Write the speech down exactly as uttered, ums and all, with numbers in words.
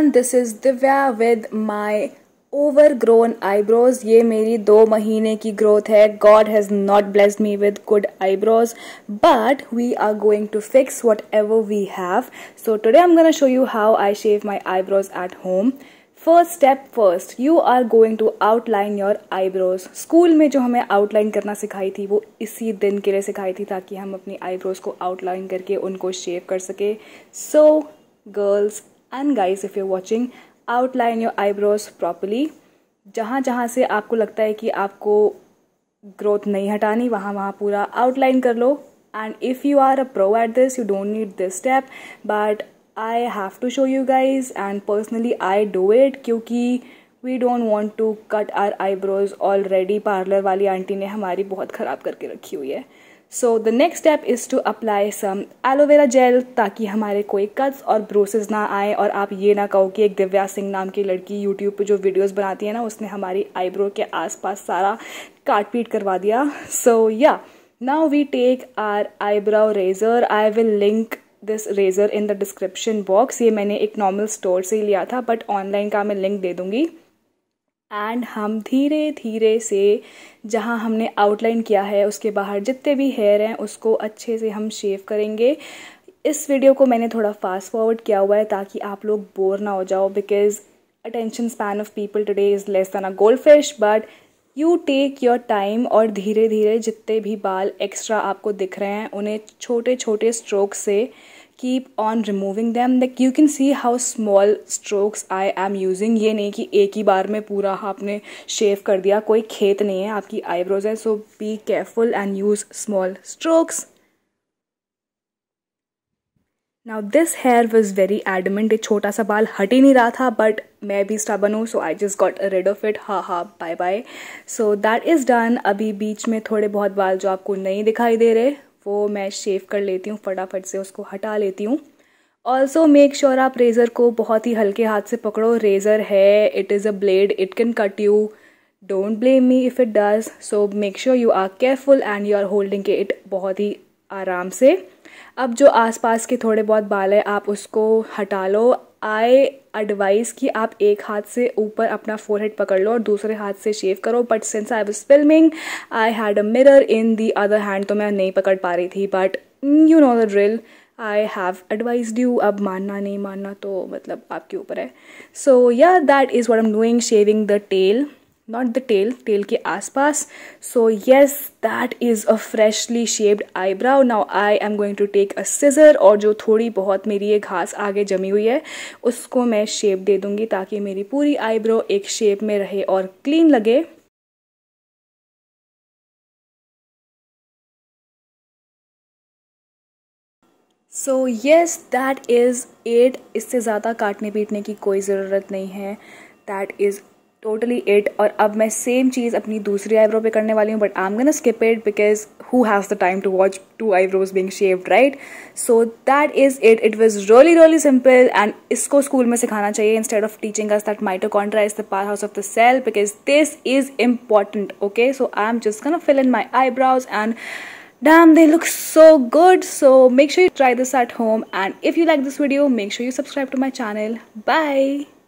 everyone, this is Divya with my overgrown eyebrows. ये मेरी दो महीने की growth है. God has not blessed me with good eyebrows, but we are going to fix whatever we have. So today I'm gonna show you how I shave my eyebrows at home. First step first, you are going to outline your eyebrows. School में जो हमें outline करना सिखाई थी वो इसी दिन के लिए सिखाई थी ताकि हम अपनी eyebrows को outline करके उनको shape कर सके. So girls and guys, if you're watching, outline your eyebrows properly. जहाँ जहाँ से आपको लगता है कि आपको growth नहीं हटानी वहाँ वहाँ पूरा outline कर लो. And if you are a pro at this, you don't need this step, but I have to show you guys, and personally I do it क्योंकि we don't want to cut our eyebrows already. Parlour वाली aunty ने हमारी बहुत ख़राब करके रखी हुई है. So the next step is to apply some aloe vera gel ताकि हमारे कोई cuts और bruises ना आए और आप ये ना कहो कि एक दिव्या सिंह नाम की लड़की YouTube पे जो videos बनाती है ना उसने हमारी eyebrow के आसपास सारा काट पीट करवा दिया. So yeah, now we take our eyebrow razor. I will link this razor in the description box. ये मैंने एक नॉर्मल स्टोर से ही लिया था बट ऑनलाइन का मैं लिंक दे दूँगी. एंड हम धीरे धीरे से जहाँ हमने आउटलाइन किया है उसके बाहर जितने भी हेयर हैं उसको अच्छे से हम शेव करेंगे. इस वीडियो को मैंने थोड़ा फास्ट फॉरवर्ड किया हुआ है ताकि आप लोग बोर ना हो जाओ, because attention span of people today is less than a gold fish. But you take your time और धीरे धीरे जितने भी बाल एक्स्ट्रा आपको दिख रहे हैं उन्हें छोटे छोटे स्ट्रोक्स से keep on removing them. Like you can see how small strokes I am using. ये नहीं कि एक ही बार में पूरा आपने शेव कर दिया, कोई खेत नहीं है, आपकी आईब्रोज है. So be careful and use small strokes. Now this hair was very adamant. एक छोटा सा बाल हट ही नहीं रहा था बट मैं भी स्टबर्न हूँ so I just got rid of it. Ha ha bye bye. So that is done. अभी बीच में थोड़े बहुत बाल जो आपको नहीं दिखाई दे रहे वो मैं शेव कर लेती हूँ, फटाफट से उसको हटा लेती हूँ. ऑल्सो मेक श्योर आप रेज़र को बहुत ही हल्के हाथ से पकड़ो. रेज़र है, it is a blade, it can cut you. Don't blame me if it does. So make sure you are careful and you are holding it बहुत ही आराम से. अब जो आसपास के थोड़े बहुत बाल है आप उसको हटा लो. आई एडवाइज़ कि आप एक हाथ से ऊपर अपना फोरहेड पकड़ लो और दूसरे हाथ से शेव करो. But since I was filming I had a mirror in the other hand तो मैं नहीं पकड़ पा रही थी. But you know the drill. I have advised you. अब मानना नहीं मानना तो मतलब आपके ऊपर है. So yeah that is what I am doing, shaving the tail, not the tail, tail के आसपास. So yes, that is a freshly shaped eyebrow. Now I am going to take a scissor और जो थोड़ी बहुत मेरी ये घास आगे जमी हुई है उसको मैं शेप दे दूँगी ताकि मेरी पूरी आईब्रो एक शेप में रहे और क्लीन लगे. So yes, that is it. इससे ज़्यादा काटने पीटने की कोई ज़रूरत नहीं है. That is totally it. और अब मैं सेम चीज़ अपनी दूसरी आईब्रो पे करने वाली हूँ but I am gonna skip it because who has the time to watch two eyebrows being shaved, right? So that is it. It was really really simple and इसको स्कूल में सिखाना चाहिए instead of teaching us that mitochondria is the power house of the cell, because this is important. Okay, so I am just gonna fill in my eyebrows and damn, they look so good. So make sure you try this at home, and if you like this video make sure you subscribe to my channel. Bye.